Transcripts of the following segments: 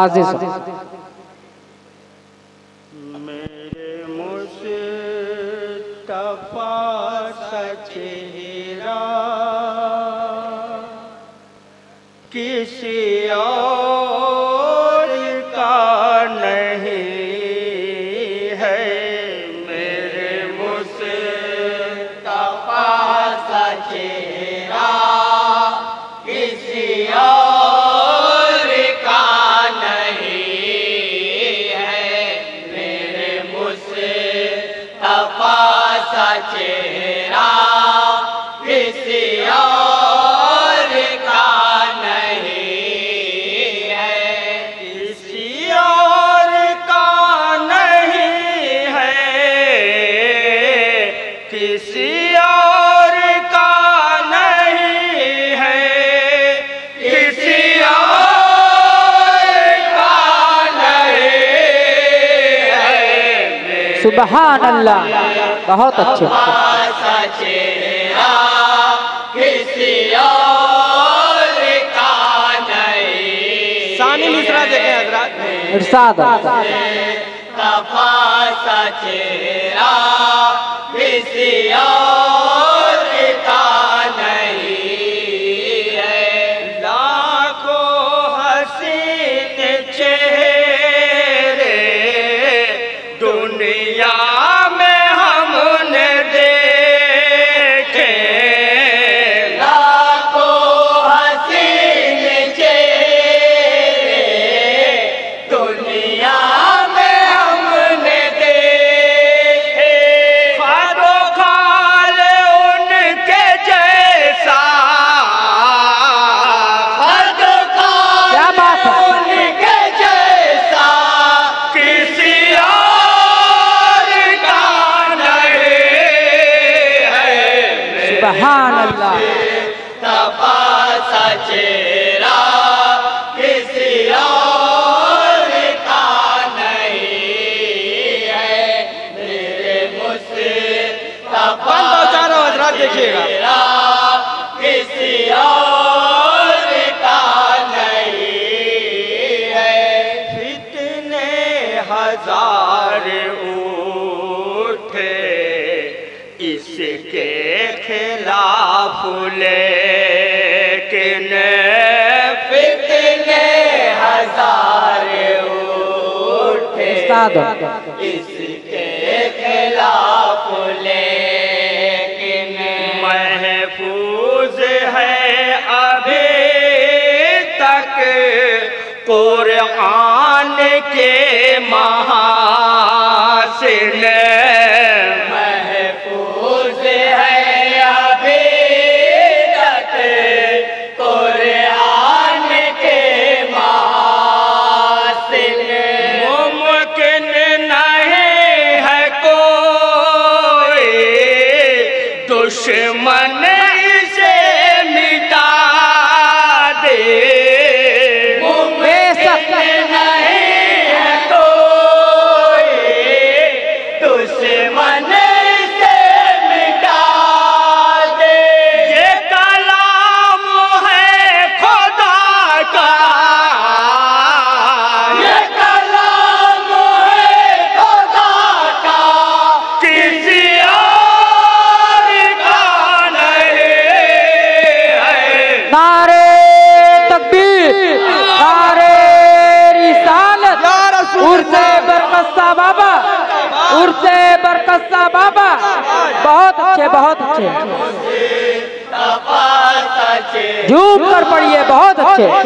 वाज़े मेरे मुस्तफा सा चेहरा किसी और का नहीं है। मेरे मुस्तफा सा चेहरा किसी और का नहीं है। मेरे मुस्तफा सा चेहरा किसी और का नहीं है। किसी और का नहीं है। किसी और का नहीं है। किसी और का नहीं है। सुबहान अल्लाह, बहुत अच्छे। चेहरा किसी और का नहीं। सानी मिश्रा देखें हजरात, इरशाद मुस्तफा सा चेहरा किसी और का नहीं है। लाखों हसीन चेहरे दुनिया में हमने देखे। लाखों हसीन चेहरे दुनिया में हमने देखे। खादो खाल उनके जैसा, खादो खाल क्या बात है। उनके जैसा किसी और का नहीं है। सुबहान अल्लाह, मुस्तफा सा चेहरा किसी और का नहीं है। मेरे मुस्तफा चारों हजरात देखिएगा, किसी और का नहीं है। कितने हजार उठे इसके खिलाफ, लेकिन कितने हजार उठे इरशाद इसके खिलाफ, लेकिन महफूज है अभी तक कुरान के महासिन। महफूज है अभी तक कुरान के महासिन। मुमकिन नहीं है कोई दुश्मन इसे मिटा दे। मुमकिन नहीं है कोई दुश्मन इसे मिटा दे। ये कलाम है खुदा का, ये कलाम है खुदा का, किसी और का नहीं है। नारे तकबीर, नारे रिसालत, उर्से बरकस्सा बाबा, उर्से बरकस्सा बाबा। बहुत अच्छे, बहुत अच्छे। मुस्तफा सा चेहरा झूम कर पढ़िए, बहुत अच्छे। और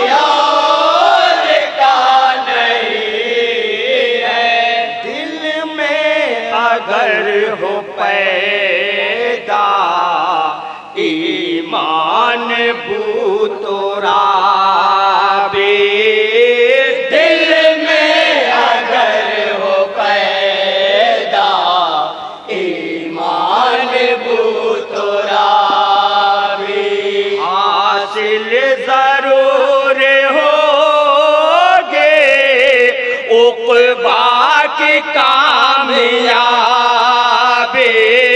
का नहीं है। दिल में अगर हो पैदा ईमान भूतोरा बे। दिल में अगर हो पैदा ईमान भूतोरा बे। हासिल जरूर होगे उक़बा की कामयाबी।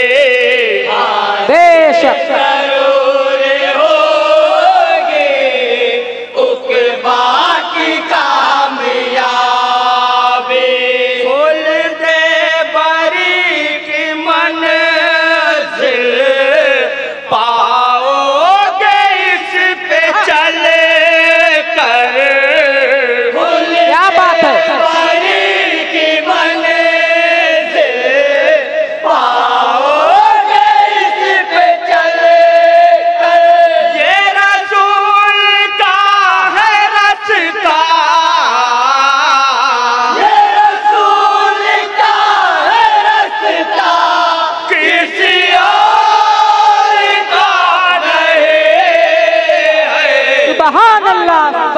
बेशक जरूर होगी उक़बा की कामयाबी।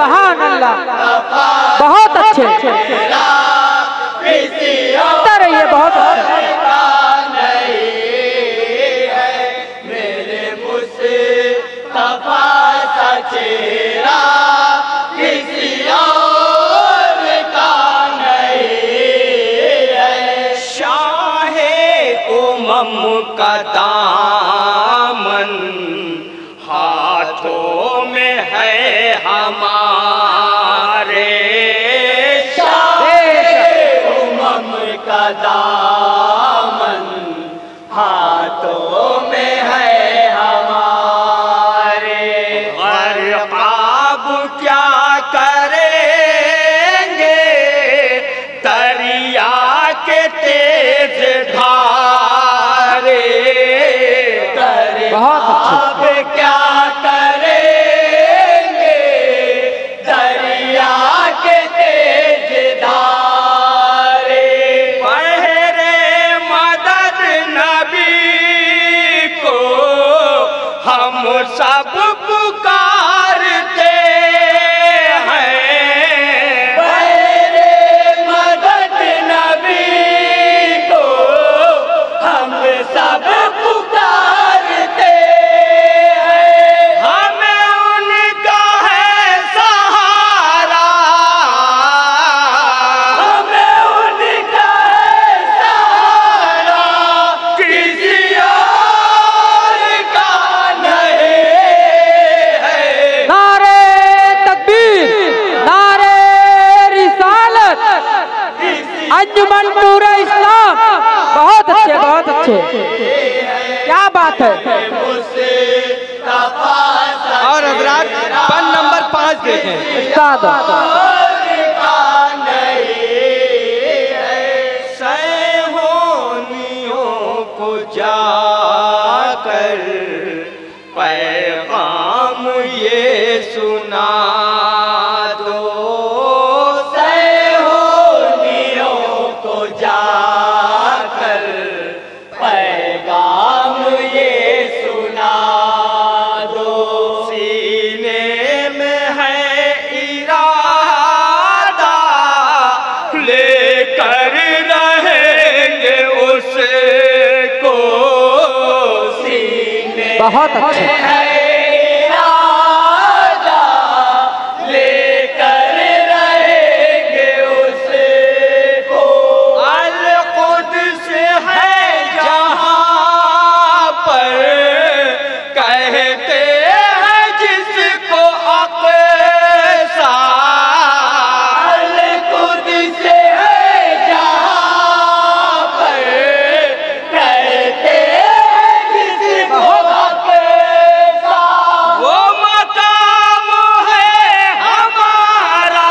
सुभान अल्लाह, बहुत अच्छे, रहिए, बहुत अच्छे। मेरे मुस्तफा सा चेहरा किसी और का नहीं है। शाहे उमम का दामन हाथों में है हमारे, शाहे उमम का दामन हाथों में है हमारे। गरक़ाब क्या करेंगे दरिया के तेज धारे, बहुत अच्छे। क्या करेंगे दरिया के तेज धारे। पहरे मदद नबी को हम सब पुकारते हैं, पहरे मदद नबी को हम सब पुकारते हैं। हमें उनका है सहारा, हमें उनका है सहारा, किसी और का नहीं है। नारे तकबीर, नारे रिसालत, अंजुमन नूरे इस्लाम। बहुत अच्छे, बहुत अच्छे, क्या बात है। और हजरात 1 नंबर 5 देखें। उस्ताद सैहोनियों को जाकर पैगाम ये सुना दो, सैहोनियों को जाकर पैगाम ये सुना दो। सीने में है इरादा लेकर रहेंगे उसको, सीने बहुत अच्छे, है इरादा लेकर रहेंगे उसको। अल-कुद्स है जहाँ पर कहते हैं जिसको अक़सा, अल-कुद्स है जहाँ पर कहते हैं जिसको अक़सा। वो मकाम है हमारा,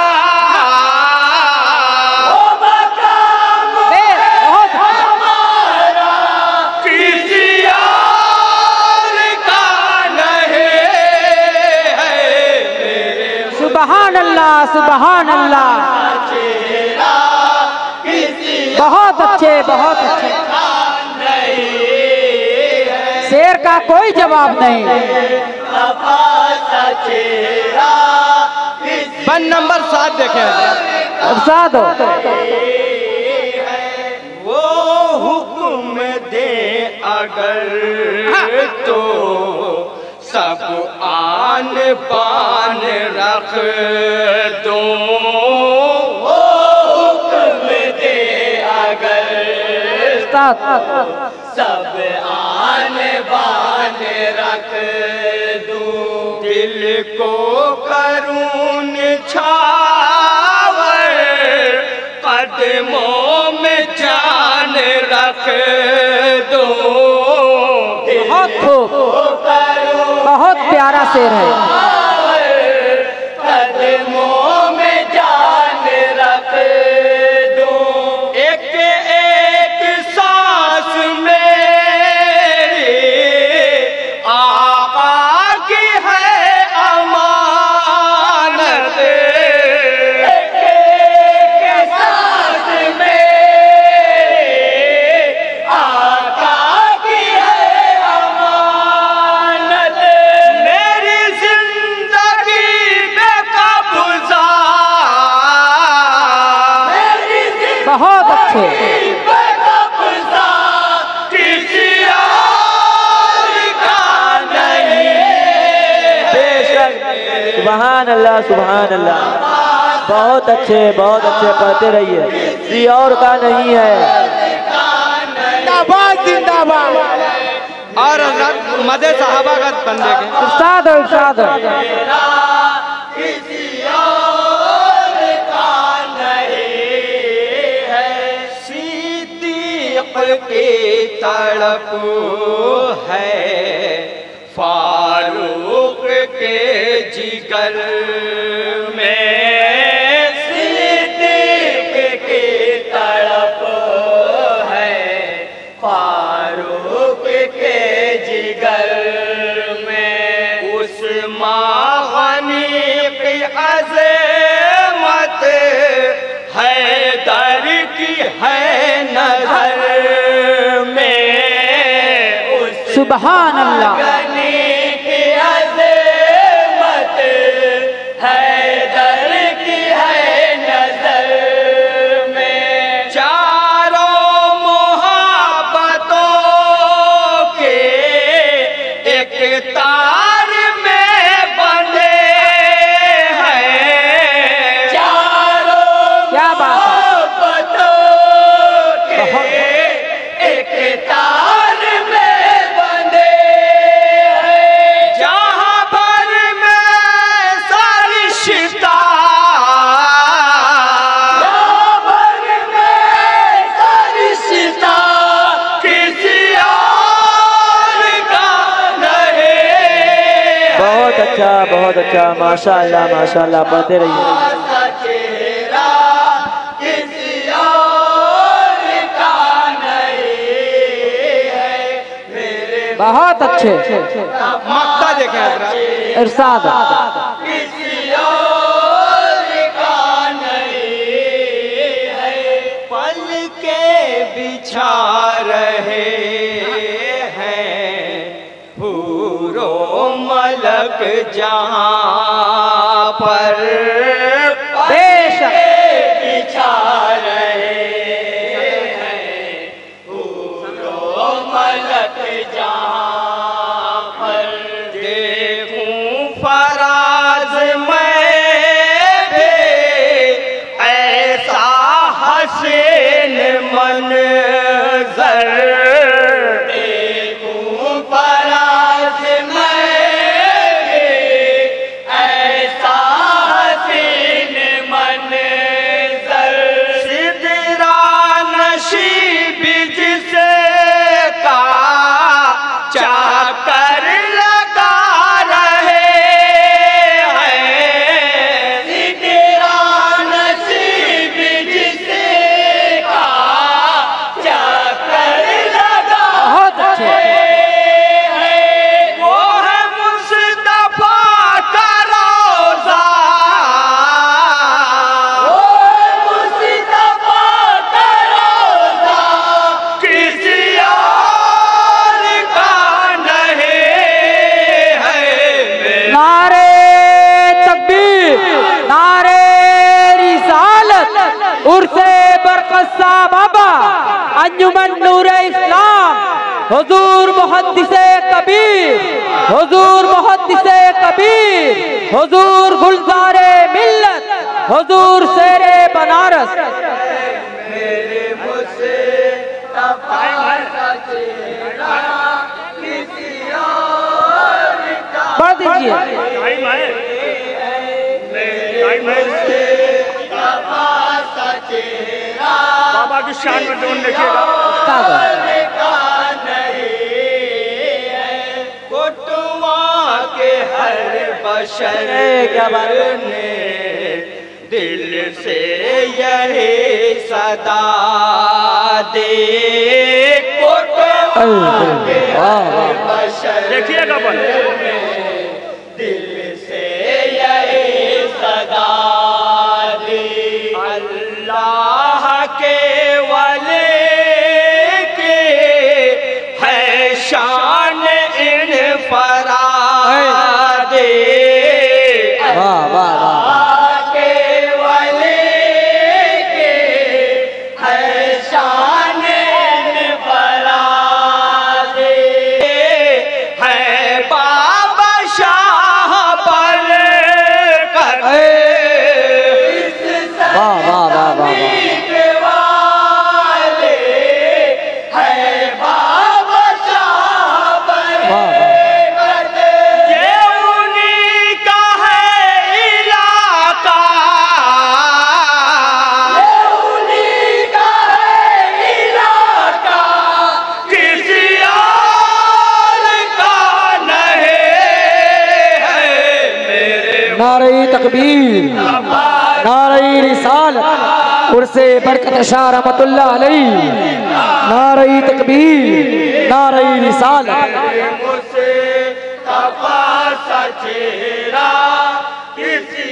वो मकाम बहुत हमारा, किसी और का नहीं है। मेरे सुभान अल्लाह, सुभान अल्लाह, चेहरा किसी बहुत अच्छे, बहुत अच्छे। का नहीं है। शेर का कोई जवाब नहीं। मुस्तफा सा चेहरा किसी 1 नंबर 7 देखें हजरात। उस्ताद वो हुक्म दे अगर तो सब आन पान रख दो, वो हुक्म दे अगर उस्ताद सब आन बान रख दूं। दिल को करूं निछावर, कदमों में जान रख दूं। बहुत खूब, बहुत प्यारा शेर है। कदमों में जान रख दूं। एक एक सांस मेरी आका की है अमानत, एक एक सांस मेरी आका की है अमानत। मेरी जिंदगी सुभान अल्लाह सुभान अल्लाह। बहुत अच्छे पढ़ते रहिए, किसी और का नहीं है। जिंदाबाद जिंदाबाद। और हजरत मदे सहाबा का बंदे के इरशाद हो इरशाद हो। किसी और का नहीं है। सिद्दीक़ की तड़प है फारूक के जिगर में। सिद्दीक़ की तड़प है फारूक के जिगर में। उस मागनी की अज़मत है दर की है नजर में। उस सुभान अल्लाह। मागनी की अज़मत है दर की है नजर में। चारों मोहब्बतों के एक तार में बंधे हैं। चारों क्या बात है। मोहब्बतों के एक तार में बंधे हैं। जहाँ पर मैं सरिश्ता किसी और का नहीं। बहुत अच्छा माशाअल्लाह पढ़ते रहिए। चेहरा किसी और का नहीं है। मेरे बहुत अच्छे। मक्ता देखें हजरत। इरशाद। किसी और का नहीं है। पल के बिछा रहे हैं पूरो मलक जहाँ पर। बेशक। बिछा रहे हैं पूरो मलक जहाँ पर। देखूं फराज मैं भी ऐसा हसीन मंज़र। देखूं फराज मैं भी ऐसा हसीन मंज़र। सिदरा नशीब जिसे का चाकर लगा रहे हैं। सिदरा नसीब जिसे का चाकर लगा बहुत अच्छे। है। वो है मुस्तफा का रोज़ा। वो है मुस्तफा का रोज़ा किसी और का नहीं है। नारे तकबीर, नारे रिसालत, उर्से बरकस्सा बाबा, अंजुमन नूरे इस्लाम, हुजूर मुहद्दिसे कबीर, हुजूर मुहद्दिसे कबीर, हुजूर गुलजारे मिल्लत, हुजूर शेरे बनारस। मेरे मुस्तफा का चेहरा किसी और का पढ़ दीजिए। मुस्तफा का चेहरा बाबा की शान में जोन लिखिएगा। इरशाद हो। का नहीं है। कुटुआ के हर बशर क्या बात है? ने दिल से यही सदा दे। कुटुआ के हर बशर देखिएगा बन। दिल से यही सदा दे। अल्लाह के वली की है शान इन फरादे। वाह वाह वाह। अल्लाह के वली की है शान इन फरादे। है बाबा शाह पर तकबीर, नारे रिसालत, उर्से बरकत शाह रहमतुल्लाह अलैह, नारे तकबीर, नारे रिसालत। मुझसे तपा सा चेहरा किसी